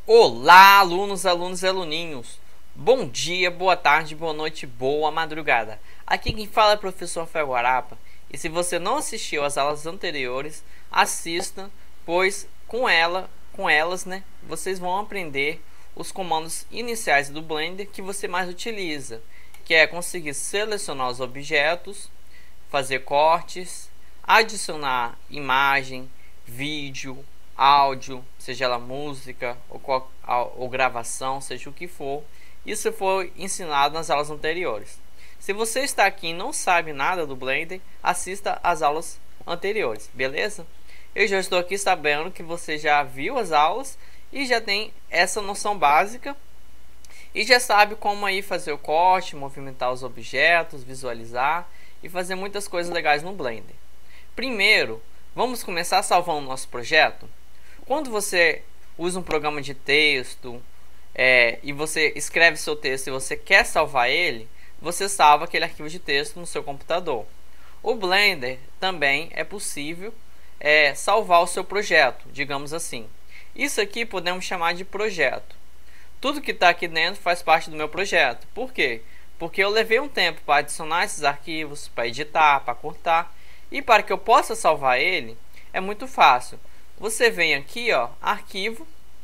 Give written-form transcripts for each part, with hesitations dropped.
Olá, alunos, alunos e aluninhos. Bom dia, boa tarde, boa noite, boa madrugada. Aqui quem fala é o professor Rafael Guarapa. E se você não assistiu às aulas anteriores, assista, pois com elas, vocês vão aprender os comandos iniciais do Blender que você mais utiliza, que é conseguir selecionar os objetos, fazer cortes, adicionar imagem, vídeo, áudio, seja ela música ou gravação, seja o que for. Isso foi ensinado nas aulas anteriores. Se você está aqui e não sabe nada do Blender, assista às aulas anteriores, beleza? Eu já estou aqui sabendo que você já viu as aulas e já tem essa noção básica e já sabe como aí fazer o corte, movimentar os objetos, visualizar e fazer muitas coisas legais no Blender. Primeiro, vamos começar salvando o nosso projeto. Quando você usa um programa de texto e você escreve seu texto e você quer salvar ele, você salva aquele arquivo de texto no seu computador. O Blender também é possível salvar o seu projeto, digamos assim. Isso aqui podemos chamar de projeto. Tudo que está aqui dentro faz parte do meu projeto. Por quê? Porque eu levei um tempo para adicionar esses arquivos, para editar, para cortar. E para que eu possa salvar ele, é muito fácil. Você vem aqui, ó, arquivo,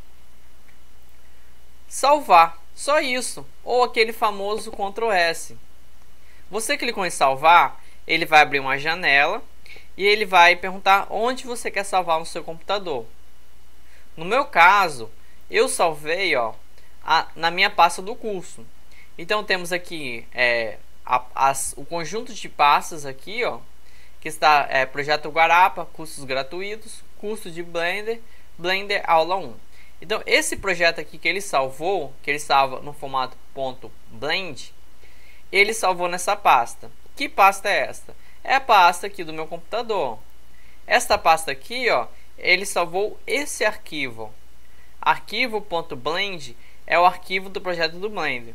salvar, só isso, ou aquele famoso Ctrl S. Você clicou em salvar, ele vai abrir uma janela e ele vai perguntar onde você quer salvar no seu computador. No meu caso, eu salvei, ó, na minha pasta do curso. Então temos aqui o conjunto de pastas aqui, ó, que está Projeto Guarapa, cursos gratuitos, curso de Blender, Blender Aula 1. Então esse projeto aqui que ele salvou, que ele salva no formato .blend, ele salvou nessa pasta. Que pasta é esta? É a pasta aqui do meu computador. Esta pasta aqui, ó, ele salvou esse arquivo. Arquivo.blend é o arquivo do projeto do Blender.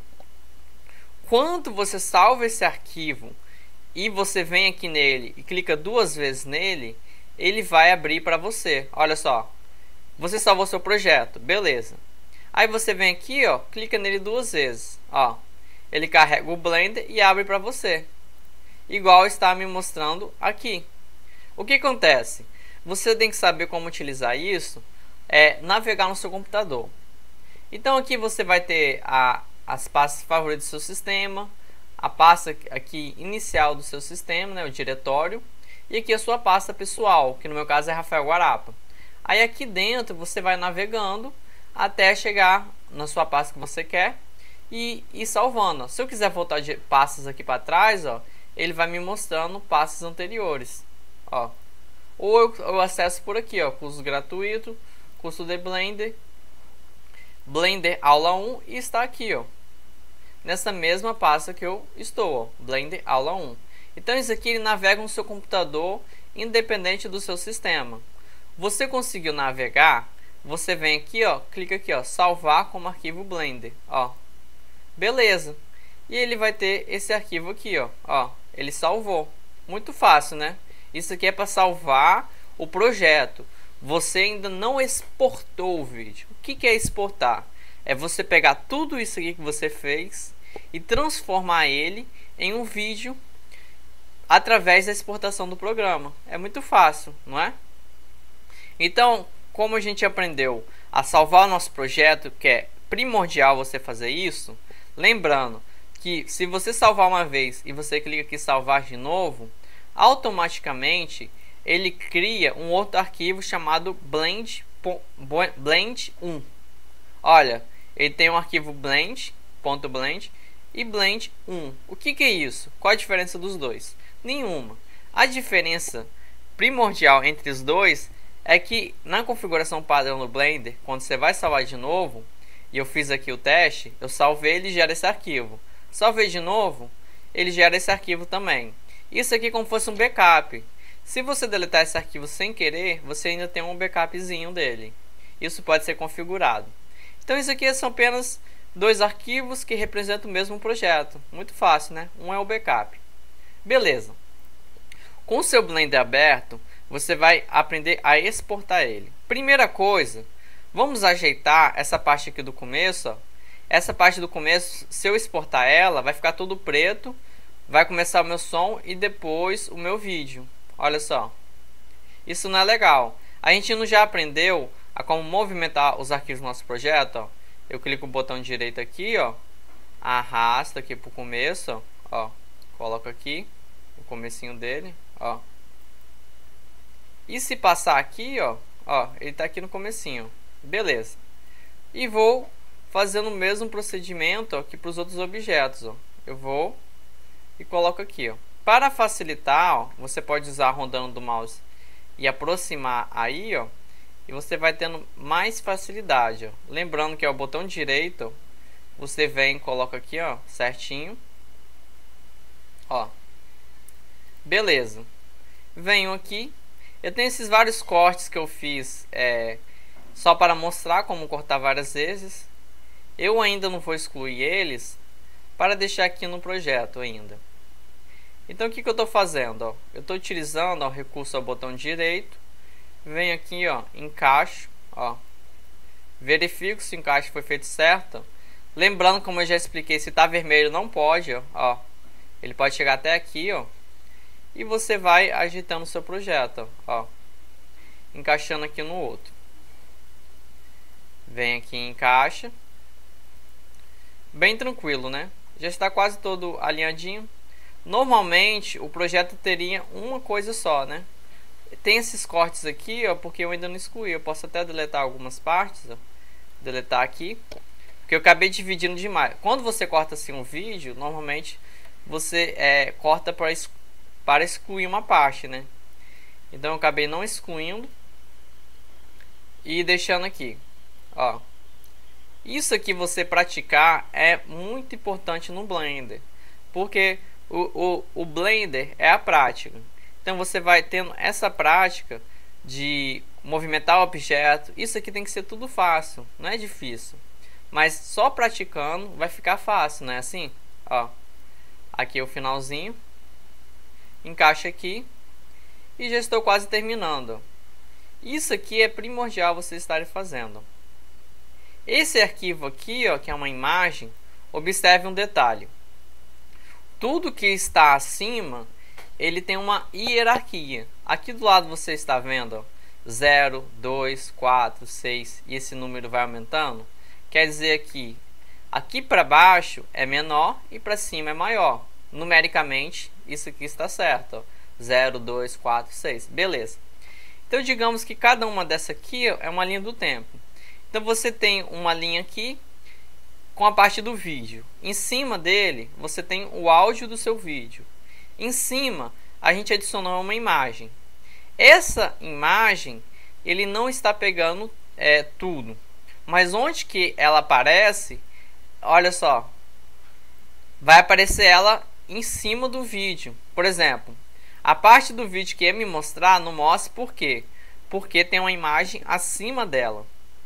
Quando você salva esse arquivo e você vem aqui nele e clica duas vezes nele, ele vai abrir para você. Olha só, você salvou seu projeto, beleza. Aí você vem aqui, ó, clica nele duas vezes, ó, ele carrega o Blender e abre para você, igual está me mostrando aqui. O que acontece? Você tem que saber como utilizar isso, navegar no seu computador. Então aqui você vai ter as pastas favoritas do seu sistema, a pasta aqui inicial do seu sistema, né, o diretório, e aqui a sua pasta pessoal, que no meu caso é Rafael Guarapa. Aí aqui dentro você vai navegando até chegar na sua pasta que você quer e salvando. Se eu quiser voltar de pastas aqui para trás, ó, ele vai me mostrando pastas anteriores, ó. Ou eu acesso por aqui, ó, curso gratuito, curso de Blender, Blender Aula 1, e está aqui, ó, nessa mesma pasta que eu estou, ó, Blender Aula 1. Então isso aqui ele navega no seu computador independente do seu sistema. Você conseguiu navegar, você vem aqui, ó, clica aqui, ó, salvar como arquivo Blender, ó. Beleza. E ele vai ter esse arquivo aqui, ó, ele salvou. Muito fácil, né? Isso aqui é para salvar o projeto. Você ainda não exportou o vídeo. O que é exportar? É você pegar tudo isso aqui que você fez e transformar ele em um vídeo através da exportação do programa. É muito fácil, não é? Então, como a gente aprendeu a salvar o nosso projeto, que é primordial você fazer isso, lembrando que se você salvar uma vez e você clica aqui em salvar de novo, automaticamente ele cria um outro arquivo chamado Blend 1. Olha, ele tem um arquivo Blend.blend e Blend 1. O que é isso? Qual a diferença dos dois? Nenhuma. A diferença primordial entre os dois é que na configuração padrão do Blender, quando você vai salvar de novo, e eu fiz aqui o teste, eu salvei, ele gera esse arquivo. Salvei de novo, ele gera esse arquivo também. Isso aqui é como se fosse um backup. Se você deletar esse arquivo sem querer, você ainda tem um backupzinho dele. Isso pode ser configurado. Então isso aqui são apenas dois arquivos que representam o mesmo projeto. Muito fácil, né? Um é o backup. Beleza. Com o seu Blender aberto, você vai aprender a exportar ele. Primeira coisa, Vamos ajeitar essa parte aqui do começo, ó. Essa parte do começo, se eu exportar ela, vai ficar tudo preto, vai começar o meu som e depois o meu vídeo. Olha só. Isso não é legal. A gente não já aprendeu a como movimentar os arquivos do nosso projeto, ó. Eu clico no botão direito aqui, ó, arrasta aqui pro começo, ó, coloco aqui o comecinho dele, ó. E se passar aqui, ó, ele tá aqui no comecinho. Beleza. E vou fazendo o mesmo procedimento aqui para os outros objetos, ó. Eu vou e coloco aqui, ó. Para facilitar, ó, você pode usar rondando do mouse e aproximar aí, ó, e você vai tendo mais facilidade, ó. Lembrando que é o botão direito, você vem e coloca aqui, ó, certinho, ó. Beleza. Venho aqui, eu tenho esses vários cortes que eu fiz só para mostrar como cortar várias vezes. Eu ainda não vou excluir eles para deixar aqui no projeto ainda. Então o que eu estou fazendo? Ó? Eu estou utilizando o recurso ao botão direito, venho aqui, ó, encaixo, ó, verifico se o encaixe foi feito certo. Lembrando, como eu já expliquei, se está vermelho não pode, ó, ele pode chegar até aqui, ó, e você vai agitando o seu projeto, ó, encaixando aqui no outro. Vem aqui e encaixa. Bem tranquilo, né? Já está quase todo alinhadinho. Normalmente o projeto teria uma coisa só, né? Tem esses cortes aqui, ó, porque eu ainda não excluí. Eu posso até deletar algumas partes, ó. Deletar aqui, porque eu acabei dividindo demais. Quando você corta assim um vídeo, normalmente você corta para excluir uma parte, né? Então eu acabei não excluindo e deixando aqui, ó. Isso aqui você praticar é muito importante no Blender, porque o Blender é a prática. Então você vai tendo essa prática de movimentar o objeto. Isso aqui tem que ser tudo fácil, não é difícil. Mas só praticando vai ficar fácil, não é assim? Ó, aqui é o finalzinho. Encaixa aqui. E já estou quase terminando. Isso aqui é primordial vocês estarem fazendo. Esse arquivo aqui, ó, que é uma imagem, observe um detalhe. Tudo que está acima, ele tem uma hierarquia. Aqui do lado você está vendo, ó, 0, 2, 4, 6 e esse número vai aumentando. Quer dizer que aqui para baixo é menor e para cima é maior. Numericamente, isso aqui está certo, ó. 0, 2, 4, 6. Beleza. Então digamos que cada uma dessa aqui é uma linha do tempo. Então você tem uma linha aqui com a parte do vídeo. Em cima dele você tem o áudio do seu vídeo. Em cima a gente adicionou uma imagem. Essa imagem ele não está pegando tudo. Mas onde que ela aparece, olha só, vai aparecer ela em cima do vídeo. Por exemplo, a parte do vídeo que ia me mostrar não mostra por quê? Porque tem uma imagem acima dela,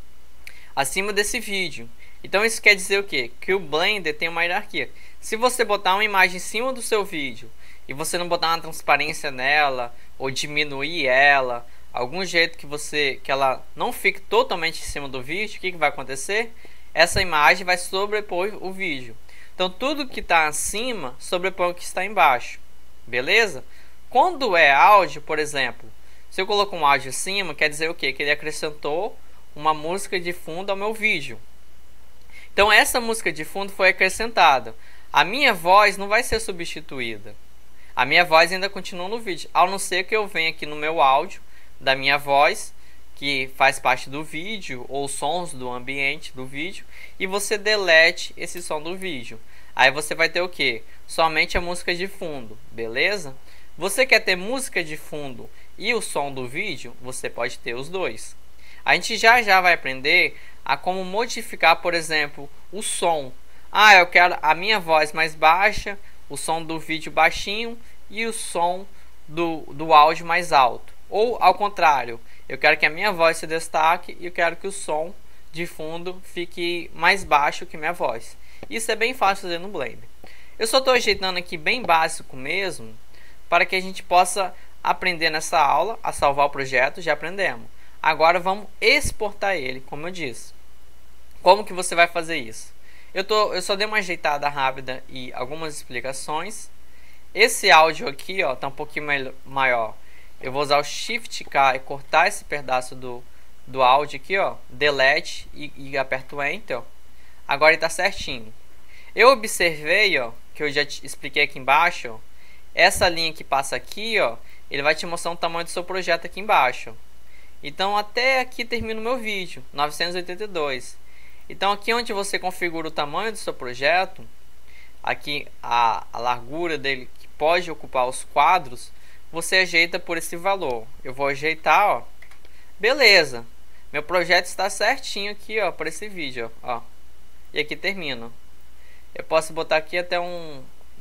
acima desse vídeo. Então isso quer dizer o quê? Que o Blender tem uma hierarquia. Se você botar uma imagem em cima do seu vídeo e você não botar uma transparência nela ou diminuir ela, algum jeito que ela não fique totalmente em cima do vídeo, o que vai acontecer? Essa imagem vai sobrepor o vídeo. Então tudo que está acima sobrepõe o que está embaixo. Beleza? Quando é áudio, por exemplo, se eu coloco um áudio acima, quer dizer o quê? Que ele acrescentou uma música de fundo ao meu vídeo. Então essa música de fundo foi acrescentada. A minha voz não vai ser substituída. A minha voz ainda continua no vídeo, ao não ser que eu venha aqui no meu áudio da minha voz, que faz parte do vídeo, ou sons do ambiente do vídeo, e você delete esse som do vídeo. Aí você vai ter o que? Somente a música de fundo, beleza? Você quer ter música de fundo e o som do vídeo? Você pode ter os dois. A gente já vai aprender a como modificar, por exemplo, o som. Eu quero a minha voz mais baixa, o som do vídeo baixinho e o som do áudio mais alto. Ou ao contrário, eu quero que a minha voz se destaque e eu quero que o som de fundo fique mais baixo que minha voz. Isso é bem fácil fazer no Blender. Eu só estou ajeitando aqui bem básico mesmo, para que a gente possa aprender nessa aula a salvar o projeto. Já aprendemos Agora vamos exportar ele, como eu disse. Como que você vai fazer isso? Eu só dei uma ajeitada rápida e algumas explicações. Esse áudio aqui, ó, tá um pouquinho maior. Eu vou usar o Shift K e cortar esse pedaço do áudio aqui, ó, delete e aperto Enter. Ó. Agora ele tá certinho. Eu observei, ó, que eu já te expliquei aqui embaixo, ó, essa linha que passa aqui, ó, ele vai te mostrar o tamanho do seu projeto aqui embaixo. Então até aqui termina o meu vídeo, 982. Então aqui onde você configura o tamanho do seu projeto, aqui a largura dele que pode ocupar os quadros, você ajeita por esse valor. Eu vou ajeitar, ó. Beleza. Meu projeto está certinho aqui, ó, para esse vídeo, ó. E aqui termina. Eu posso botar aqui até um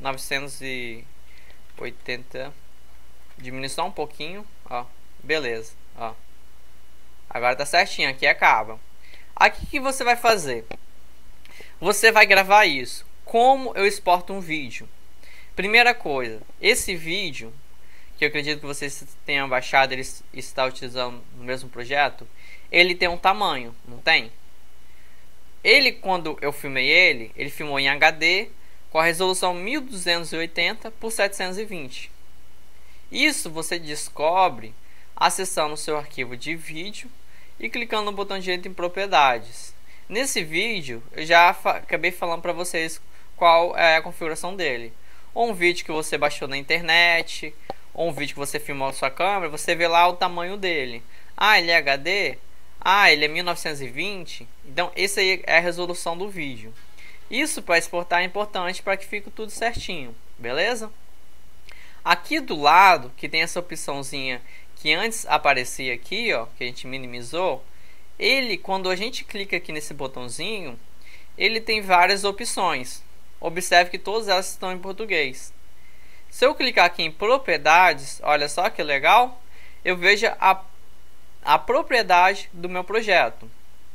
980. Diminuir só um pouquinho, ó. Beleza, ó. Agora tá certinho, aqui acaba. Aqui que você vai fazer? Você vai gravar isso. Como eu exporto um vídeo? Primeira coisa, esse vídeo, que eu acredito que vocês tenham baixado, ele está utilizando no mesmo projeto, ele tem um tamanho, não tem? Ele, quando eu filmei ele filmou em HD com a resolução 1280 por 720. Isso você descobre acessando o seu arquivo de vídeo e clicando no botão direito em propriedades. Nesse vídeo eu já acabei falando para vocês qual é a configuração dele. Ou um vídeo que você baixou na internet, ou um vídeo que você filmou com a sua câmera, você vê lá o tamanho dele. Ah, ele é HD? Ah, ele é 1920? Então essa aí é a resolução do vídeo. Isso para exportar é importante para que fique tudo certinho, beleza? Aqui do lado, que tem essa opçãozinha que antes aparecia aqui, ó, que a gente minimizou, ele, quando a gente clica aqui nesse botãozinho, ele tem várias opções. Observe que todas elas estão em português. Se eu clicar aqui em propriedades, olha só que legal, eu vejo a propriedade do meu projeto.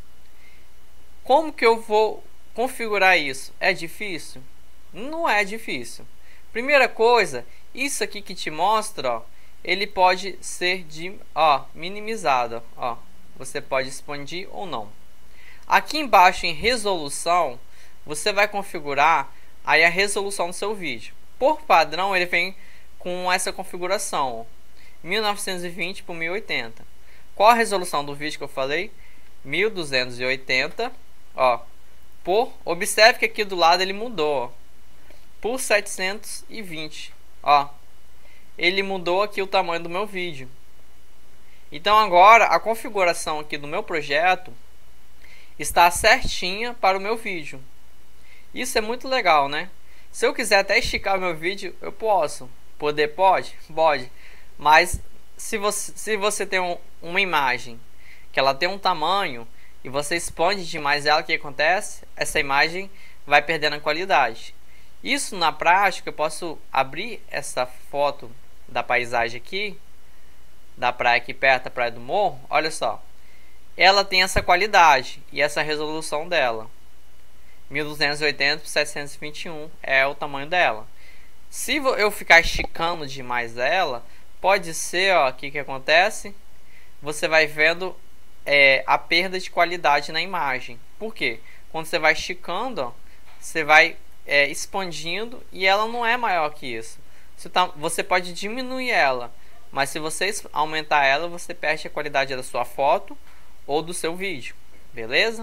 Como que eu vou configurar isso? É difícil? Não é difícil. Primeira coisa, isso aqui que te mostra, ó, ele pode ser minimizado, ó. Você pode expandir ou não. Aqui embaixo em resolução, você vai configurar aí a resolução do seu vídeo. Por padrão, ele vem com essa configuração, ó, 1920 por 1080. Qual a resolução do vídeo que eu falei? 1280, ó. Observe que aqui do lado ele mudou, ó, por 720, ó. Ele mudou aqui o tamanho do meu vídeo. Então agora a configuração aqui do meu projeto está certinha para o meu vídeo. Isso é muito legal, né? Se eu quiser até esticar o meu vídeo, eu posso. Pode? Pode. Mas se você tem uma imagem que ela tem um tamanho e você expande demais ela, o que acontece? Essa imagem vai perdendo a qualidade. Isso na prática, eu posso abrir essa foto da paisagem aqui, da praia aqui perto, da Praia do Morro. Olha só, ela tem essa qualidade e essa resolução dela, 1280 por 721 é o tamanho dela. Se eu ficar esticando demais ela, pode ser, ó, aqui que acontece, você vai vendo a perda de qualidade na imagem. Por quê? Quando você vai esticando, ó, você vai expandindo e ela não é maior que isso. Você pode diminuir ela, mas se você aumentar ela, você perde a qualidade da sua foto ou do seu vídeo, beleza?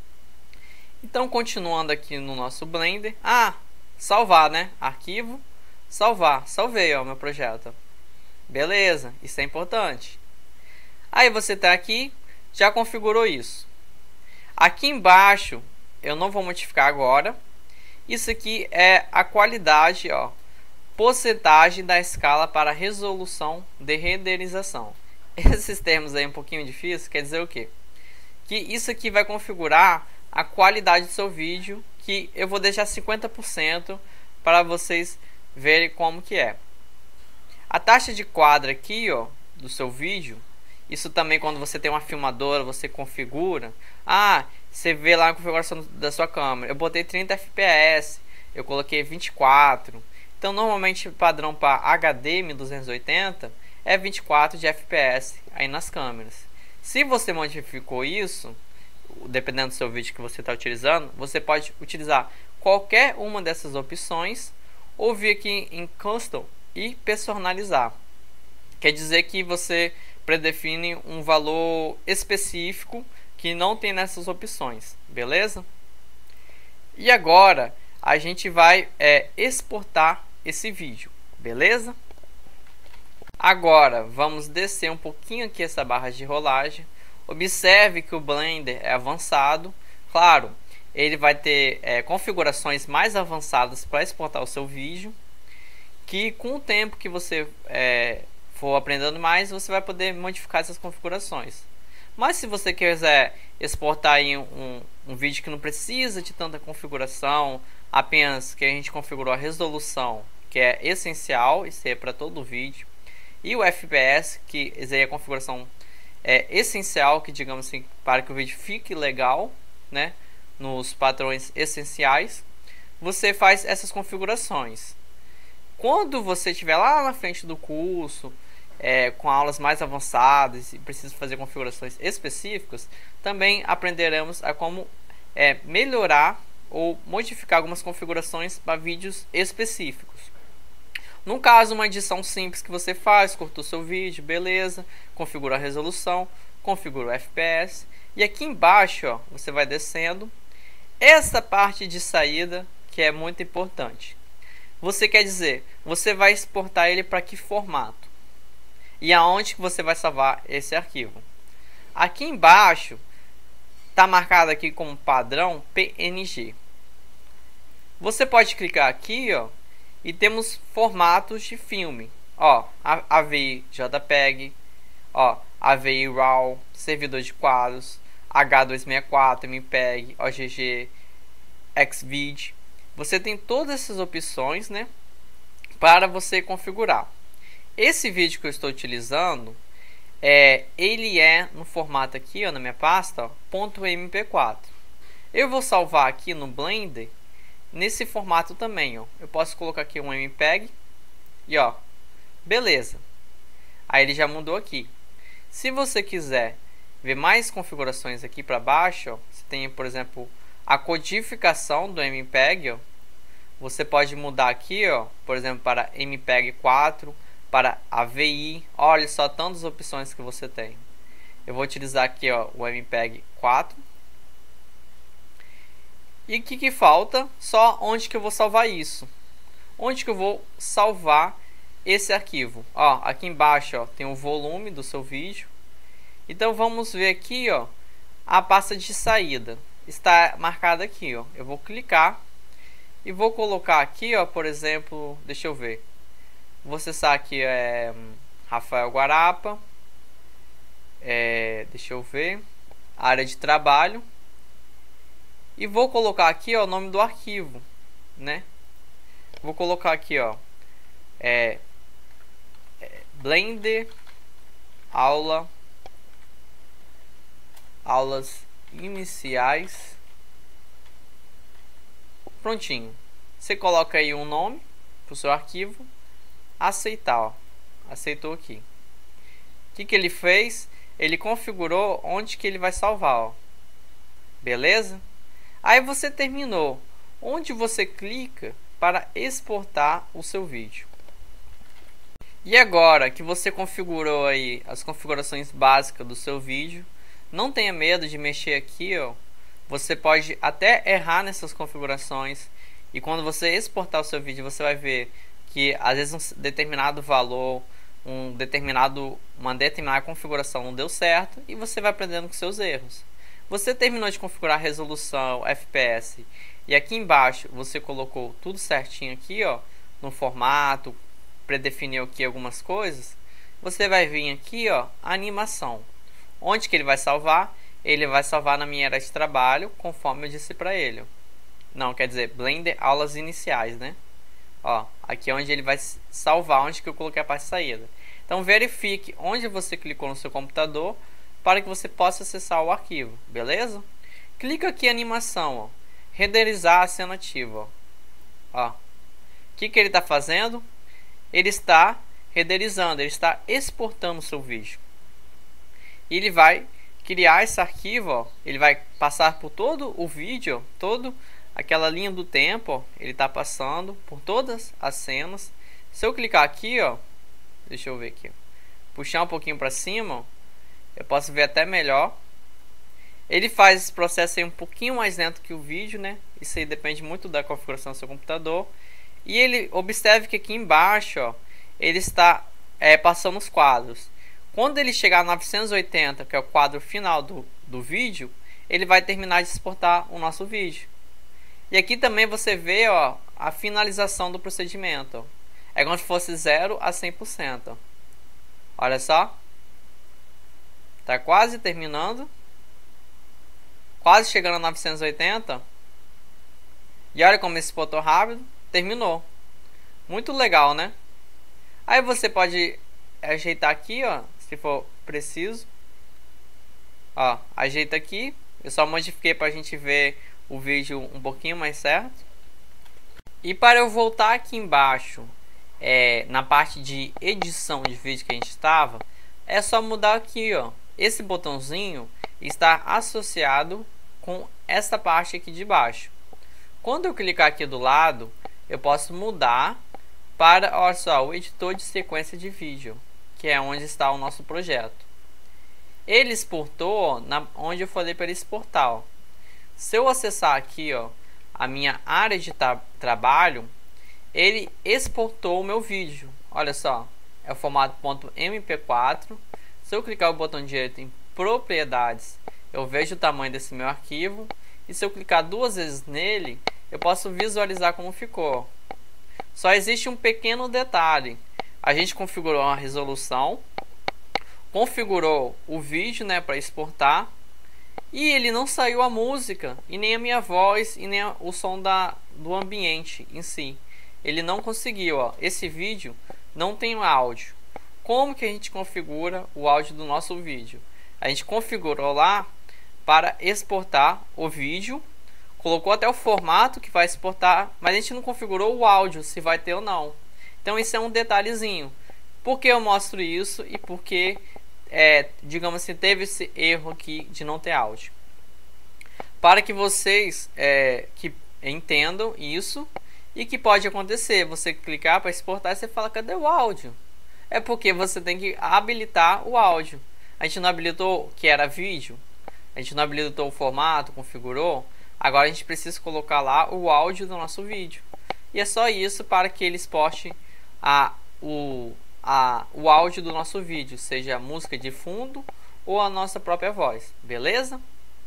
Então, continuando aqui no nosso Blender, salvar, né? Arquivo, salvar, salvei, ó, meu projeto, beleza? Isso é importante. Aí você tá aqui, já configurou isso. Aqui embaixo, eu não vou modificar agora. Isso aqui é a qualidade, ó, porcentagem da escala para resolução de renderização. Esses termos aí um pouquinho difíceis, quer dizer o quê? Que isso aqui vai configurar a qualidade do seu vídeo, que eu vou deixar 50% para vocês verem como que é. A taxa de quadro aqui, ó, do seu vídeo, isso também quando você tem uma filmadora, você configura. Você vê lá a configuração da sua câmera. Eu botei 30 fps, eu coloquei 24. Então normalmente o padrão para HD 1280 é 24 de fps aí nas câmeras. Se você modificou isso, dependendo do seu vídeo que você está utilizando, você pode utilizar qualquer uma dessas opções ou vir aqui em Custom e personalizar. Quer dizer que você predefine um valor específico que não tem nessas opções, beleza? E agora a gente vai exportar esse vídeo, beleza? Agora vamos descer um pouquinho aqui essa barra de rolagem. Observe que o Blender é avançado. Claro, ele vai ter configurações mais avançadas para exportar o seu vídeo, que com o tempo que você for aprendendo mais, você vai poder modificar essas configurações. Mas se você quiser exportar aí um vídeo que não precisa de tanta configuração, apenas que a gente configurou a resolução, que é essencial, isso é para todo o vídeo, e o FPS, que é a configuração essencial, que digamos assim, para que o vídeo fique legal, né, nos padrões essenciais, você faz essas configurações. Quando você estiver lá na frente do curso, com aulas mais avançadas e precisa fazer configurações específicas, também aprenderemos a como melhorar ou modificar algumas configurações para vídeos específicos. No caso, uma edição simples que você faz, cortou seu vídeo, beleza, configura a resolução, configura o FPS, e aqui embaixo, ó, você vai descendo. Essa parte de saída que é muito importante. Você quer dizer, você vai exportar ele para que formato? E aonde que você vai salvar esse arquivo? Aqui embaixo está marcado aqui como padrão PNG. Você pode clicar aqui, ó, e temos formatos de filme, ó, AVI JPEG, ó, AVI RAW, servidor de quadros, H264, MPEG, OGG, Xvid. Você tem todas essas opções, né, para você configurar. Esse vídeo que eu estou utilizando, ele é no formato aqui, ó, na minha pasta, ó, .mp4. Eu vou salvar aqui no Blender nesse formato também, ó. Eu posso colocar aqui um MPEG e ó, beleza. Aí ele já mudou aqui. Se você quiser ver mais configurações aqui para baixo, ó, você tem, por exemplo, a codificação do MPEG, ó. Você pode mudar aqui, ó, por exemplo, para MPEG 4, para AVI. Olha só tantas opções que você tem. Eu vou utilizar aqui, ó, o MPEG 4. E o que falta? Só onde que eu vou salvar isso. Onde que eu vou salvar esse arquivo? Ó, aqui embaixo, ó, tem o volume do seu vídeo. Então vamos ver aqui, ó, a pasta de saída. Está marcada aqui, ó. Eu vou clicar e vou colocar aqui, ó, por exemplo, deixa eu ver. Vou acessar aqui Rafael Guarapa. Deixa eu ver. Área de trabalho. E vou colocar aqui, ó, o nome do arquivo, né? Vou colocar aqui, ó, Blender aulas iniciais. Prontinho. Você coloca aí um nome pro seu arquivo, aceitar, ó. Aceitou aqui. O que ele fez? Ele configurou onde que ele vai salvar, ó. Beleza? Aí você terminou. Onde você clica para exportar o seu vídeo. E agora que você configurou aí as configurações básicas do seu vídeo, não tenha medo de mexer aqui, ó. Você pode até errar nessas configurações e quando você exportar o seu vídeo, você vai ver que às vezes um determinado valor, uma determinada configuração não deu certo e você vai aprendendo com seus erros. Você terminou de configurar a resolução, FPS, e aqui embaixo você colocou tudo certinho aqui, ó, no formato, predefiniu aqui algumas coisas. Você vai vir aqui, ó, animação. Onde que ele vai salvar? Ele vai salvar na minha área de trabalho, conforme eu disse para ele. Não, quer dizer, Blender aulas iniciais, né? Ó, aqui é onde ele vai salvar, onde que eu coloquei a parte de saída. Então verifique onde você clicou no seu computador, para que você possa acessar o arquivo, beleza? Clica aqui em animação, ó, renderizar a cena ativa, ó. O que ele está fazendo? Ele está renderizando, ele está exportando o seu vídeo. E ele vai criar esse arquivo, ó, ele vai passar por todo o vídeo, todo aquela linha do tempo, ó, ele está passando por todas as cenas. Se eu clicar aqui, ó, deixa eu ver aqui, puxar um pouquinho para cima, ó, eu posso ver até melhor. Ele faz esse processo aí um pouquinho mais lento que o vídeo, né? Isso aí depende muito da configuração do seu computador. E ele observe que aqui embaixo, ó, ele está passando os quadros. Quando ele chegar a 980, que é o quadro final do vídeo, ele vai terminar de exportar o nosso vídeo. E aqui também você vê, ó, a finalização do procedimento. Ó. É como se fosse 0 a 100%. Ó. Olha só. Está quase terminando. Quase chegando a 980. E olha como esse exportou rápido. Terminou. Muito legal, né? Aí você pode ajeitar aqui, ó, se for preciso. Ó, ajeita aqui. Eu só modifiquei para a gente ver o vídeo um pouquinho mais certo. E para eu voltar aqui embaixo, na parte de edição de vídeo que a gente estava, é só mudar aqui, ó. Esse botãozinho está associado com esta parte aqui de baixo. Quando eu clicar aqui do lado, eu posso mudar para, olha só, o editor de sequência de vídeo, que é onde está o nosso projeto. Ele exportou onde eu falei para ele exportar. Ó. Se eu acessar aqui, ó, a minha área de trabalho, ele exportou o meu vídeo. Olha só, é o formato .mp4. Se eu clicar o botão direito em propriedades, eu vejo o tamanho desse meu arquivo. E se eu clicar duas vezes nele, eu posso visualizar como ficou. Só existe um pequeno detalhe. A gente configurou uma resolução, configurou o vídeo, né, para exportar, e ele não saiu a música, e nem a minha voz, e nem o som do ambiente em si. Ele não conseguiu, ó. Esse vídeo não tem áudio. Como que a gente configura o áudio do nosso vídeo? A gente configurou lá para exportar o vídeo, colocou até o formato que vai exportar, mas a gente não configurou o áudio, se vai ter ou não. Então isso é um detalhezinho. Por que eu mostro isso e por que, digamos assim, teve esse erro aqui de não ter áudio? Para que vocês que entendam isso e que pode acontecer, você clicar para exportar e você fala, cadê o áudio? É porque você tem que habilitar o áudio. A gente não habilitou que era vídeo, a gente não habilitou o formato, configurou. Agora a gente precisa colocar lá o áudio do nosso vídeo. E é só isso para que ele exporte o áudio do nosso vídeo, seja a música de fundo ou a nossa própria voz, beleza?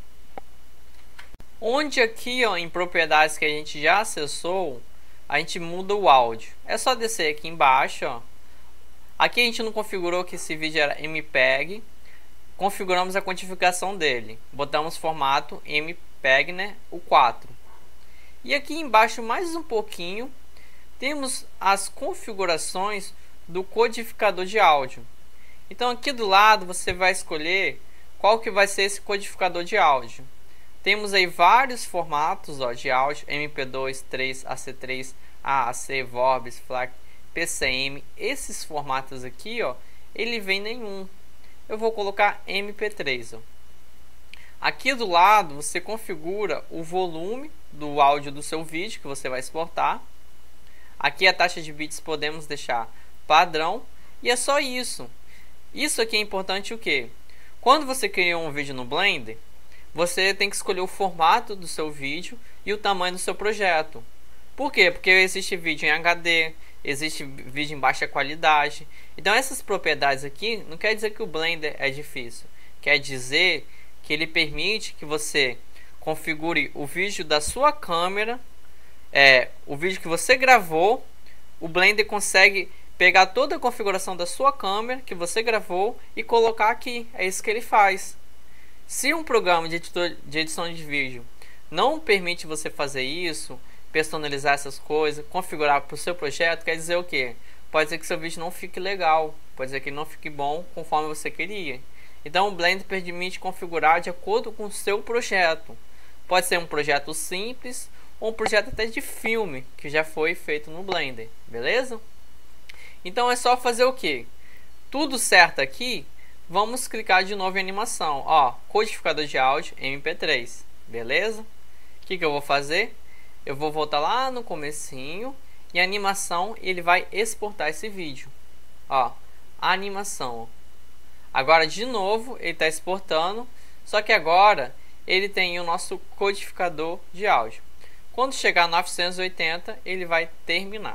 Onde aqui, ó, em propriedades que a gente já acessou, a gente muda o áudio. É só descer aqui embaixo, ó. Aqui a gente não configurou que esse vídeo era MPEG. Configuramos a codificação dele. Botamos formato MPEG, né, o 4. E aqui embaixo mais um pouquinho temos as configurações do codificador de áudio. Então aqui do lado você vai escolher qual que vai ser esse codificador de áudio. Temos aí vários formatos, ó, de áudio: MP2, 3, AC3, AAC, Vorbis, FLAC, PCM. Esses formatos aqui, ó, ele vem nenhum. Eu vou colocar MP3. Ó. Aqui do lado você configura o volume do áudio do seu vídeo que você vai exportar. Aqui a taxa de bits podemos deixar padrão. E é só isso. Isso aqui é importante o quê? Quando você cria um vídeo no Blender, você tem que escolher o formato do seu vídeo e o tamanho do seu projeto. Por quê? Porque existe vídeo em HD, existe vídeo em baixa qualidade. Então essas propriedades aqui não quer dizer que o Blender é difícil. Quer dizer que ele permite que você configure o vídeo da sua câmera, o vídeo que você gravou. O Blender consegue pegar toda a configuração da sua câmera que você gravou e colocar aqui. É isso que ele faz. Se um programa de edição de vídeo não permite você fazer isso, personalizar essas coisas, configurar para o seu projeto, quer dizer o quê? Pode ser que seu vídeo não fique legal, pode ser que ele não fique bom conforme você queria. Então o Blender permite configurar de acordo com o seu projeto. Pode ser um projeto simples ou um projeto até de filme que já foi feito no Blender, beleza? Então é só fazer o quê? Tudo certo aqui. vamos clicar de novo em animação, ó, codificador de áudio MP3, beleza? O que eu vou fazer? Eu vou voltar lá no comecinho e a animação, ele vai exportar esse vídeo, ó, a animação. Agora de novo ele está exportando, só que agora ele tem o nosso codificador de áudio. Quando chegar a 980 ele vai terminar.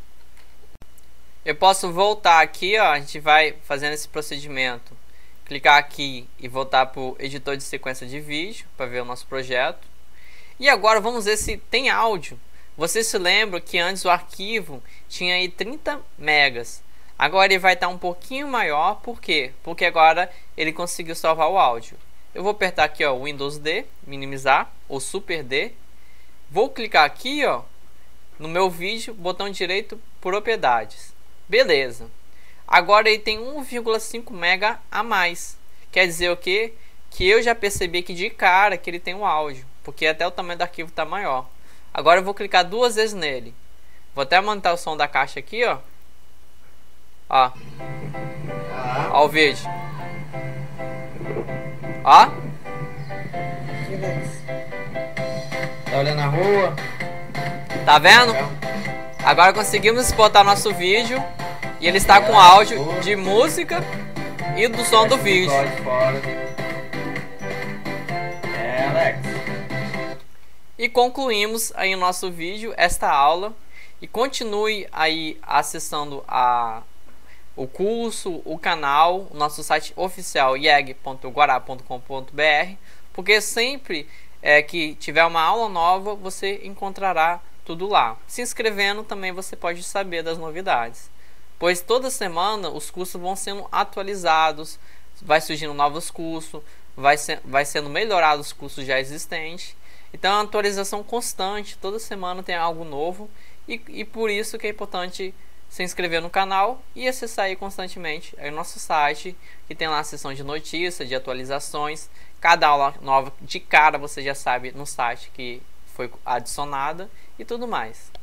Eu posso voltar aqui, ó, a gente vai fazendo esse procedimento, clicar aqui e voltar para o editor de sequência de vídeo para ver o nosso projeto. E agora vamos ver se tem áudio. Você se lembra que antes o arquivo tinha aí 30 megas. Agora ele vai estar um pouquinho maior, por quê? Porque agora ele conseguiu salvar o áudio. Eu vou apertar aqui, ó, Windows D, minimizar, ou Super D. Vou clicar aqui, ó, no meu vídeo, botão direito, propriedades. Beleza. Agora ele tem 1,5 mega a mais. Quer dizer o quê? Que eu já percebi aqui de cara que ele tem um áudio, porque até o tamanho do arquivo está maior. Agora eu vou clicar 2 vezes nele. Vou até aumentar o som da caixa aqui, ó. Ó. Ó o vídeo. Ó. Tá olhando a rua? Tá vendo? Agora conseguimos exportar nosso vídeo e ele está com áudio de música e do som do vídeo. E concluímos aí o nosso vídeo, esta aula, e continue aí acessando o curso, o canal, o nosso site oficial ieg.guará.com.br, porque sempre que tiver uma aula nova você encontrará tudo lá. Se inscrevendo também você pode saber das novidades, pois toda semana os cursos vão sendo atualizados, vai surgindo novos cursos, vai sendo melhorados os cursos já existentes. Então é uma atualização constante, toda semana tem algo novo e por isso que é importante se inscrever no canal e acessar aí constantemente aí o nosso site, que tem lá a seção de notícias, de atualizações. Cada aula nova de cara você já sabe no site que foi adicionada e tudo mais.